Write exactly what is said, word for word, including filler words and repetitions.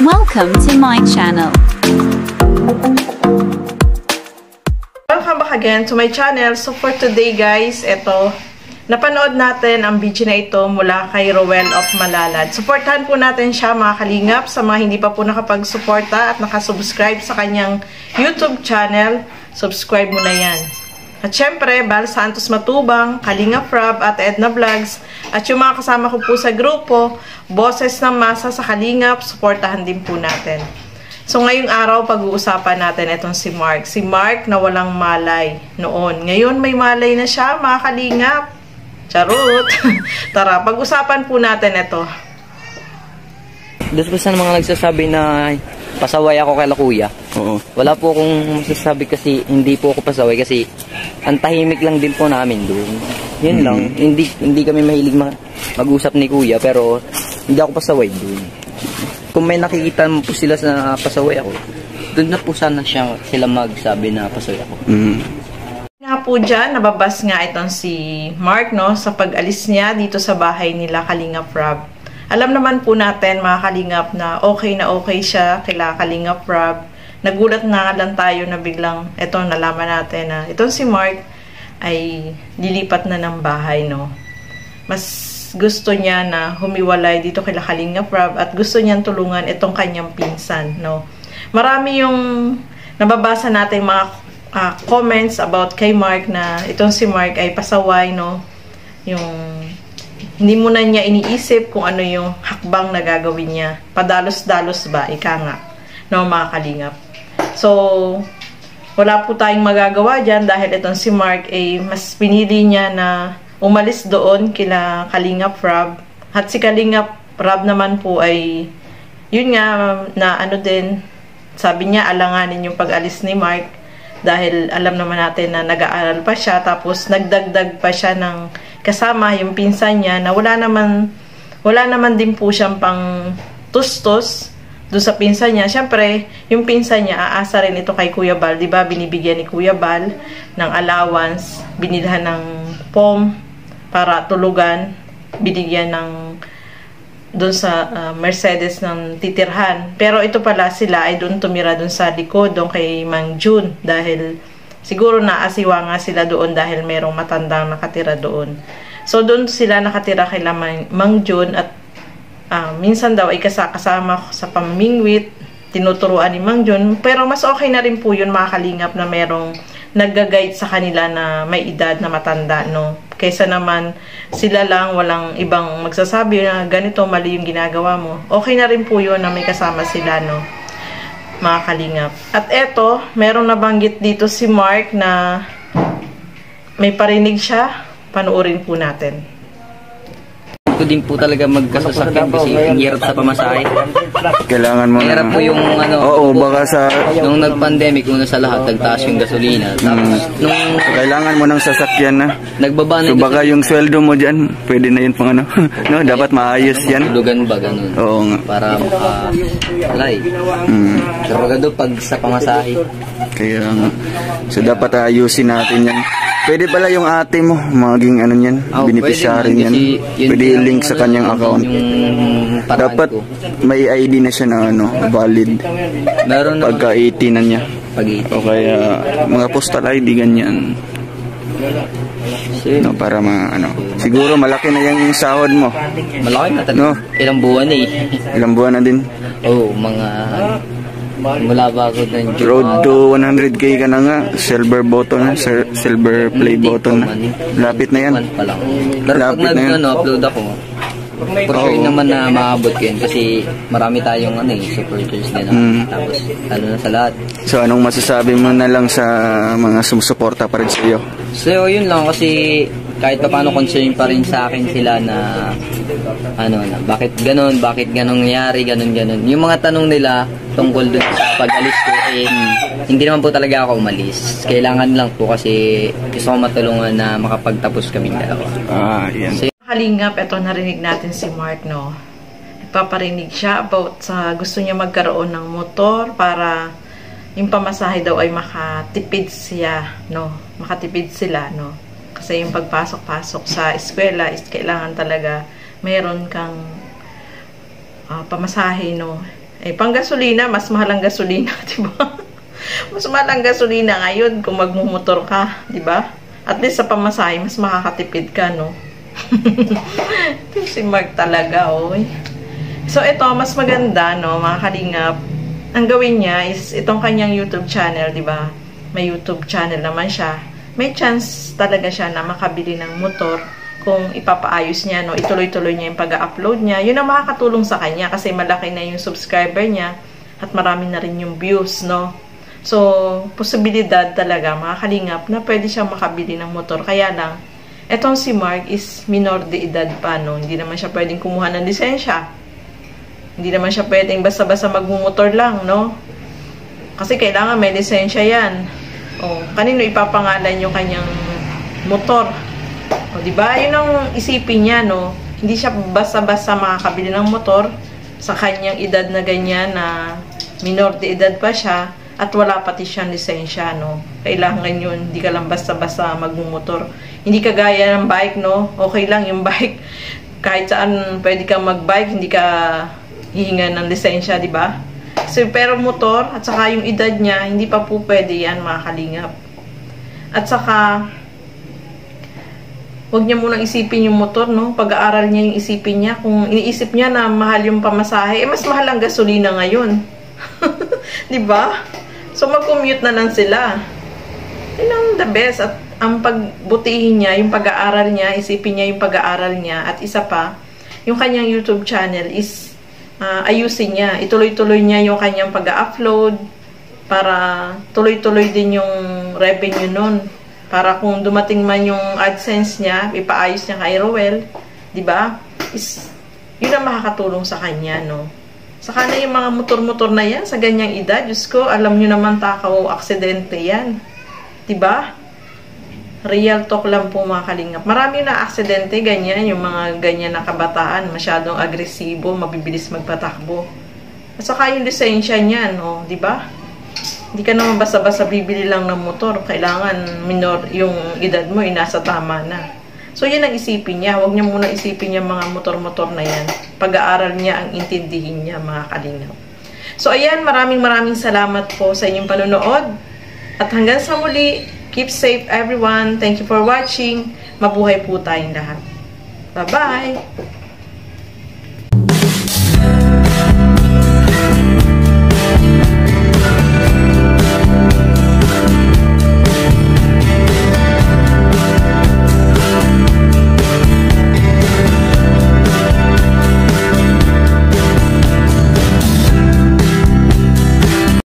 Welcome to my channel. Welcome back again to my channel. So for today guys, ito, napanood natin ang video na ito mula kay Roel of Malalad. Supportahan po natin siya mga kalingap sa mga hindi pa po nakapag-suporta at nakasubscribe sa kanyang YouTube channel. Subscribe mo na yan. At syempre, Bal Santos Matubang, Kalingap Rob at Edna Vlogs at yung mga kasama ko po sa grupo, Boses ng Masa sa Kalingap, suportahan din po natin. So ngayong araw, pag-uusapan natin itong si Mark. Si Mark na walang malay noon. Ngayon may malay na siya, mga kalingap. Charot! Tara, pag-usapan po natin ito. Doon po sa mga nagsasabi na pasaway ako kay kuya. Oo. Wala po akong masasabi kasi hindi po ako pasaway kasi ang tahimik lang din po namin doon. Yun mm-hmm. lang. Hindi hindi kami mahilig mag-usap ni kuya pero hindi ako pasaway doon. Kung may nakikita mo po sila na pasaway ako, doon na po sana siya, sila magsabi na pasaway ako. Mm-hmm. Nga po dyan, nababas nga itong si Mark, no, sa pag-alis niya dito sa bahay nila Kalingap Rob. Alam naman po natin, mga kalingap, na okay na okay siya kila Kalingap Rob. Nagulat nga lang tayo na biglang, eto, nalaman natin na itong si Mark ay lilipat na ng bahay, no. Mas gusto niya na humiwalay dito kila Kalingap Rob at gusto niyang tulungan itong kanyang pinsan, no. Marami yung nababasa natin mga uh, comments about kay Mark na itong si Mark ay pasaway, no. Yung hindi mo na niya iniisip kung ano yung hakbang na gagawin niya. Padalos-dalos ba? Ika nga. No, mga kalingap. So, wala po tayong magagawa dyan dahil itong si Mark ay mas pinili niya na umalis doon kila Kalingap Rob. At si Kalingap Rob naman po ay yun nga na ano din, sabi niya alanganin yung pag-alis ni Mark dahil alam naman natin na nag-aaral pa siya tapos nagdagdag pa siya ng kasama yung pinsan niya na wala naman wala naman din po siyang pang tustos doon sa pinsan niya. Siyempre, yung pinsan niya aasa rin ito kay Kuya Bal, 'di ba? Binibigyan ni Kuya Bal ng allowance, binilhan ng pom para tulugan, binigyan ng doon sa uh, Mercedes ng titirhan. Pero ito pala sila ay doon tumira doon sa likod, doon kay Mang June dahil siguro naasiwa nga sila doon dahil merong matandang nakatira doon. So, doon sila nakatira kay Mang, Mang June at uh, minsan daw ay kasama sa pamingwit, tinuturuan ni Mang June. Pero mas okay na rin po yun mga kalingap na merong nag-guide sa kanila na may edad na matanda, no? Kaysa naman sila lang, walang ibang magsasabi na ganito, mali yung ginagawa mo. Okay na rin po yun na may kasama sila, no? Mga kalingap. At eto, merong nabanggit dito si Mark na may parinig siya. Panuorin po natin. Ko din po talaga magkasasakyan kasi ang hirap sa pamasahe. Kailangan mo na... Hirap po yung ano... Oo, baka sa... Nung nag-pandemic, una sa lahat, nagtaas yung gasolina. Tapos, hmm. nung... Kailangan mo ng sasakyan na. Nagbaba na so, baka yung sweldo mo dyan, pwede na yun pang ano. No, dapat maayos yan. Tulugan ba, ganun? Oo nga. Para maka-alay. Hmm. Pero magado pag sa pamasahe. Kaya nga. So, dapat ayusin natin yan. Pwede pala yung ate mo, maging ano yan, oh, beneficiary yan. Pwede i-link sa kanyang account. Dapat ko. May I D na siya na ano, valid. Meron pagka eighteen na niya. Pag eighteen. O kaya mga postal I D ganyan. No, para ma ano. Siguro malaki na yung sahod mo. Malaki na talaga. No? Ilang buwan eh. Ilang buwan na din. Oh, mga mula ba ako ng road to one hundred K ka na nga. Silver button, silver play button. Lapit na yan. Lapit na yan. Upload ako. For sure oh. naman na maabot ko yun kasi marami tayong ano eh, supporters din. Mm. Tapos ano na sa lahat. So anong masasabi mo na lang sa mga sumusuporta pa rin sa iyo? So yun lang kasi kahit pa paano concern pa rin sa akin sila na ano na, bakit ganon, bakit ganong nangyari, ganon ganon. Yung mga tanong nila tungkol dun sa pag-alis ko eh, hindi naman po talaga ako umalis. Kailangan lang po kasi gusto ko matulungan na makapagtapos kaming dalawa. Ah, yan. So, kalingap, ito narinig natin si Mark, no? Nagpaparinig siya about sa gusto niya magkaroon ng motor para yung pamasahe daw ay makatipid siya, no? Makatipid sila, no? Kasi yung pagpasok-pasok sa eskwela is kailangan talaga meron kang uh, pamasahe, no? Eh, pang gasolina, mas mahal ang gasolina, di ba? Mas mahal ang gasolina ngayon kung magmumotor ka, di ba? At least sa pamasahe, mas makakatipid ka, no? Ito si Mark talaga, oy. So, ito, mas maganda, no, mga kalingap. Ang gawin niya is itong kanyang YouTube channel, di ba? May YouTube channel naman siya. May chance talaga siya na makabili ng motor kung ipapaayos niya, no, ituloy-tuloy niya yung pag-upload niya. Yun ang makakatulong sa kanya kasi malaki na yung subscriber niya at marami na rin yung views, no. So, posibilidad talaga, mga kalingap, na pwede siyang makabili ng motor. Kaya lang, etong si Mark is minor de edad pa, no. Hindi naman siya pwedeng kumuha ng lisensya. Hindi naman siya pwedeng basta-basta magmumotor lang, no. Kasi kailangan may lisensya yan. O, kanino ipapangalan yung kanyang motor? O, diba? Yun ang isipin niya, no? Hindi siya basta-basta makakabili ng motor sa kanyang edad na ganyan na minor de edad pa siya at wala pati siyang lisensya, no? Kailangan yun. Hindi ka lang basta-basta magmumotor. Hindi kagaya ng bike, no? Okay lang yung bike. Kahit saan pwede kang magbike, hindi ka hihinga ng lisensya, diba? So, pero motor at saka yung edad niya, hindi pa po pwede yan, mga kalingap. At saka, huwag niya munang isipin yung motor, no? Pag-aaral niya yung isipin niya. Kung iniisip niya na mahal yung pamasahe, eh, mas mahal ang gasolina ngayon. Diba? So, mag-commute na lang sila. Yun ang the best. At ang pagbutihin niya, yung pag-aaral niya, isipin niya yung pag-aaral niya. At isa pa, yung kanyang YouTube channel is uh, ayusin niya. Ituloy-tuloy niya yung kanyang pag-upload para tuloy-tuloy din yung revenue nun. Para kung dumating man yung AdSense niya, ipaayos niya kay Roel, di ba? Is yun ang makakatulong sa kanya, no? Saka na yung mga motor-motor na yan sa ganyang edad, Diyos ko, alam nyo naman takaw aksidente yan. Di ba? Real talk lang po, mga kalingap. Marami na aksidente, ganyan, yung mga ganyan na kabataan, masyadong agresibo, mabibilis magpatakbo. At saka yung lisensya niyan, no? Di ba? Hindi ka naman basta-basta bibili lang ng motor. Kailangan minor yung edad mo, inasa tama na. So, yan ang isipin niya. Huwag niya muna isipin yung mga motor-motor na yan. Pag-aaral niya ang intindihin niya, mga kalingap. So, ayan, maraming maraming salamat po sa inyong panonood. At hanggang sa muli, keep safe everyone. Thank you for watching. Mabuhay po tayong lahat. Bye-bye!